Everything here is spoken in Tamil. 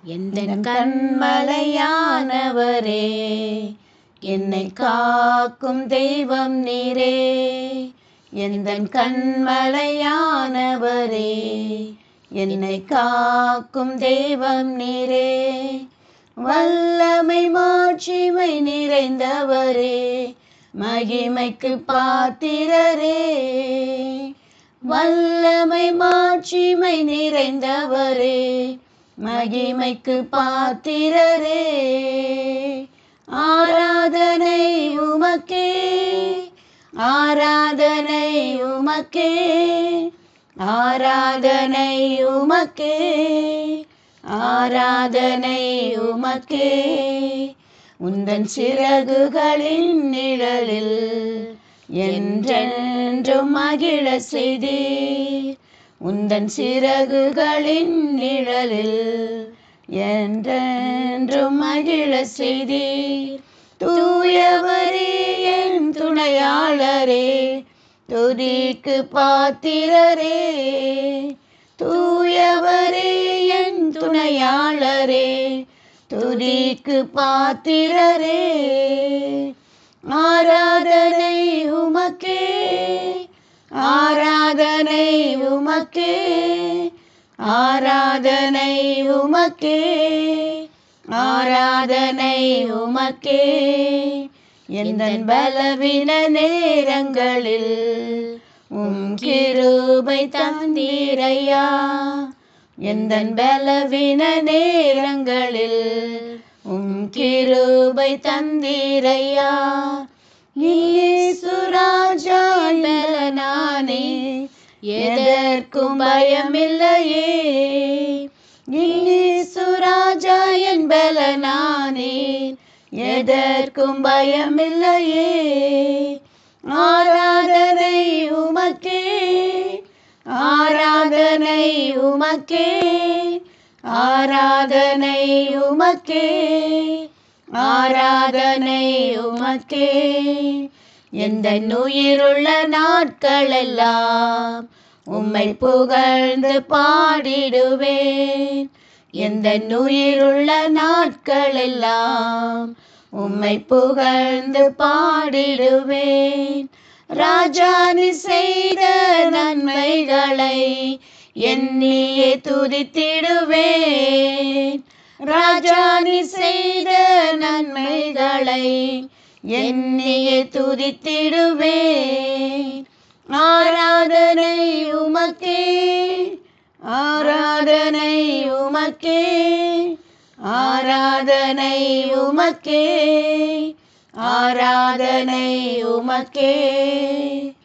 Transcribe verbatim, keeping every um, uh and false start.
எந்தன் கண்மலையானவரே, என்னை காக்கும் தெய்வம் நீரே. எந்தன் கண்மலையானவரே, என்னை காக்கும் தெய்வம் நீரே. வல்லமை மாட்சிமை நிறைந்தவரே, மகிமைக்கு பாத்திரரே. வல்லமை மாட்சிமை நிறைந்தவரே, மகிமைக்கு பாத்திரரே. ஆராதனை உமக்கே, ஆராதனை உமக்கே, ஆராதனை உமக்கே, ஆராதனை உமக்கே. உந்தன் சிறகுகளின் நிழலில் என்றென்றும் மகிழ செய்தீர். உந்தன் சிறகுகளின் நிழலில் என்றென்றும் மகிழ செய்தீர். தூயவரே என் துணையாளரே, துதிக்கு பாத்திரரே. தூயவரே என் துணையாளரே, துதிக்கு பாத்திரரே. ஆராதனை உமக்கே, ஆராதனை உமக்கே, ஆராதனை உமக்கே, ஆராதனை உமக்கே. எந்தன் பலவீன நேரங்களில் உம் கிருபை தந்தீரையா. எந்தன் பலவீன நேரங்களில் உம் கிருபை தந்தீரையா. இயேசு ராஜா நானே, எதற்கும் பயமில்லையே. இயேசு ராஜா என் பலனானே, எதற்கும் பயமில்லையே. ஆராதனை உமக்கே, ஆராதனை உமக்கே, ஆராதனை உமக்கே, ஆராதனை உமக்கே. எந்தன் உயிருள்ள நாட்களெல்லாம் உம்மை புகழ்ந்து பாடிடுவேன். எந்தன் உயிருள்ள நாட்களெல்லாம் உம்மை புகழ்ந்து பாடிடுவேன். ராஜா நீ செய்த நன்மைகளை எண்ணியே துதித்திடுவேன். ராஜா நீ செய்த நன்மைகளை எண்ணியே துதித்திடுவேன். ஆராதனை உமக்கே, ஆராதனை உமக்கே, ஆராதனை உமக்கே, ஆராதனை உமக்கே.